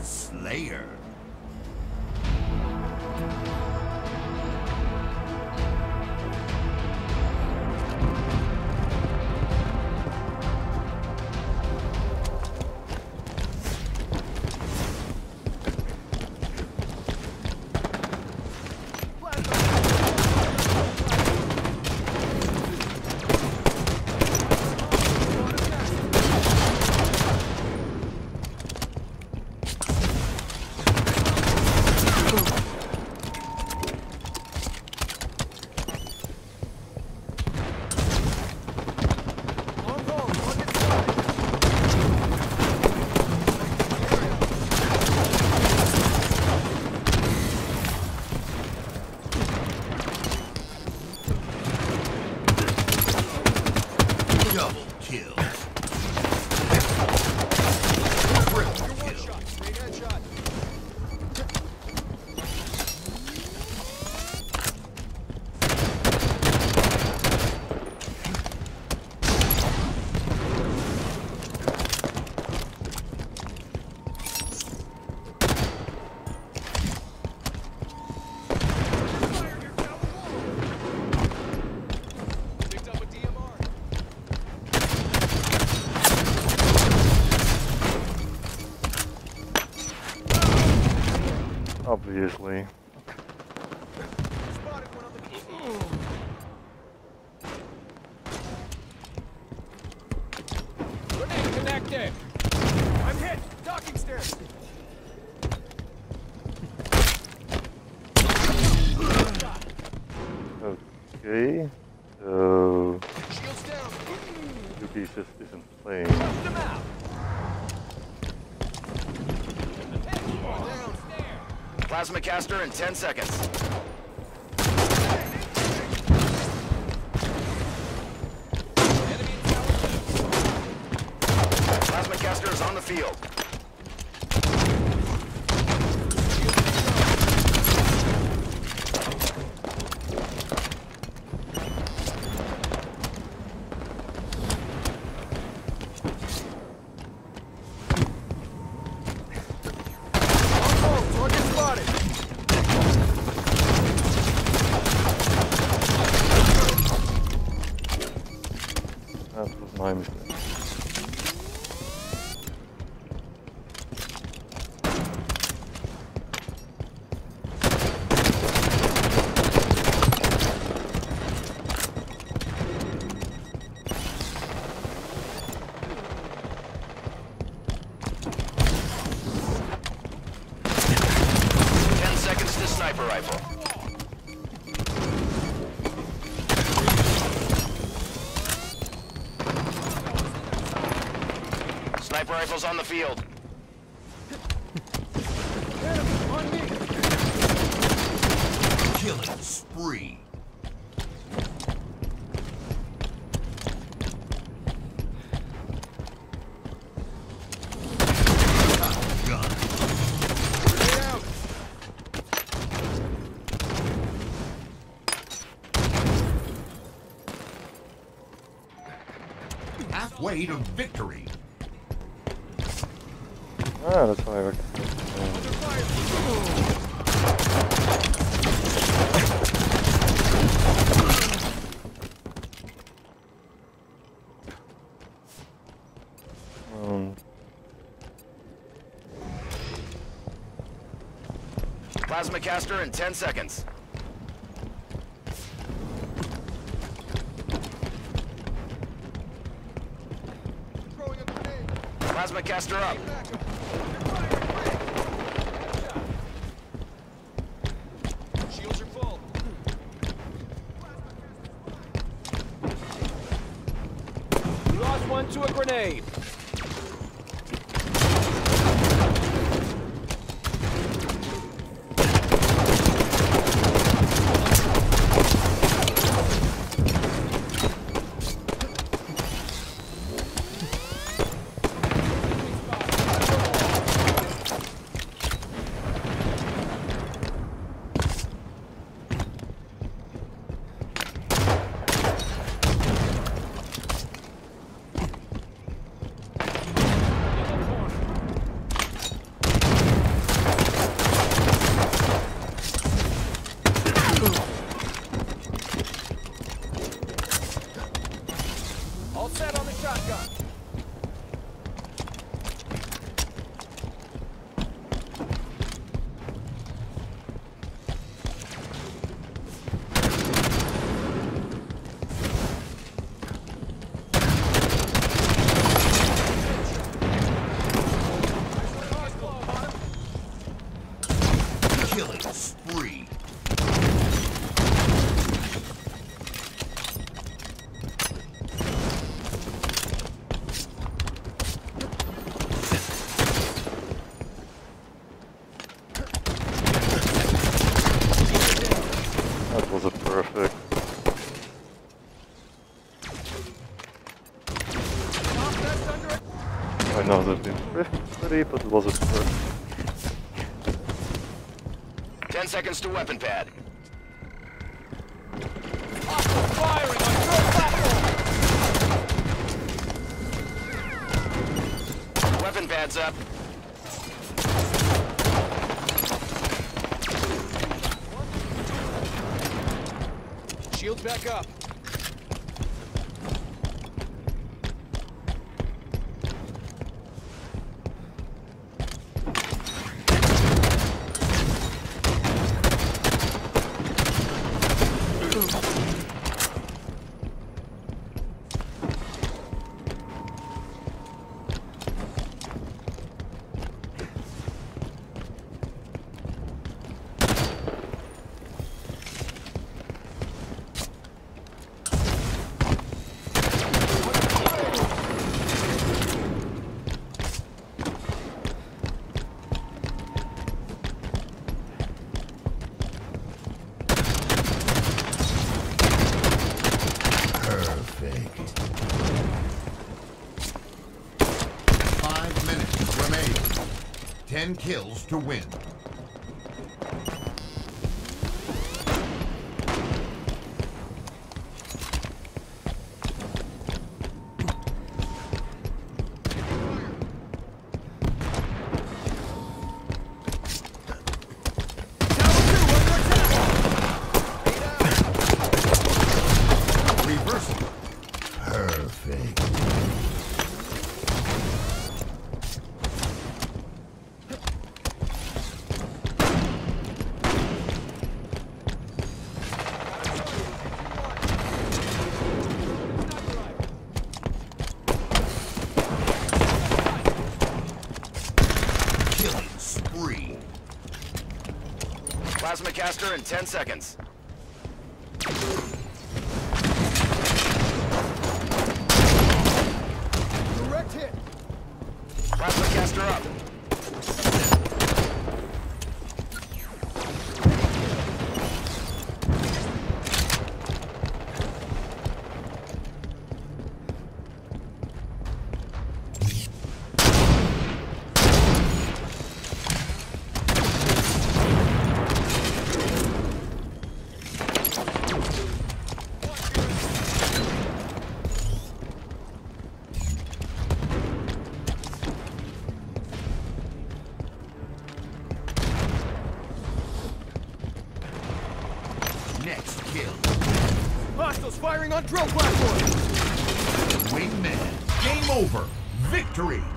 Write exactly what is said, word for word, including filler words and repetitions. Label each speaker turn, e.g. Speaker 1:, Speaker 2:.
Speaker 1: Slayer.
Speaker 2: Obviously.
Speaker 3: Grenade connected. I'm hit. Docking stairs.
Speaker 2: Okay. So
Speaker 3: Shields down.
Speaker 2: Yubi just isn't playing.
Speaker 3: Bust them out.
Speaker 4: Plasma caster in ten seconds. Plasma caster is on the field.
Speaker 2: That was my mistake.
Speaker 4: Ten seconds to sniper rifle. Sniper rifles on the field.
Speaker 3: On me.
Speaker 1: Killing spree. Gun.
Speaker 3: Get out.
Speaker 1: Halfway to victory.
Speaker 2: Ah, that's why I recommend.
Speaker 3: Under fire.
Speaker 2: Um,
Speaker 4: Plasma caster in ten seconds.
Speaker 3: Throwing a grenade.
Speaker 4: Plasma caster up.
Speaker 3: Shields are full. We lost one to a grenade. shotgun.
Speaker 1: Killing spree.
Speaker 2: That was a perfect. I know there's been pretty, but it was a perfect.
Speaker 4: Ten seconds to weapon pad.
Speaker 3: Hostile firing on your platform.
Speaker 4: Weapon pad's up.
Speaker 3: Shields back up.
Speaker 1: Perfect. Five minutes remaining. Ten kills to win. Reversal. Perfect. Killing spree.
Speaker 4: Plasma caster in ten seconds.
Speaker 3: Direct hit.
Speaker 4: Plasma caster up.
Speaker 1: Next kill.
Speaker 3: Hostiles firing on drill platform.
Speaker 1: Wingman. Game over. Victory.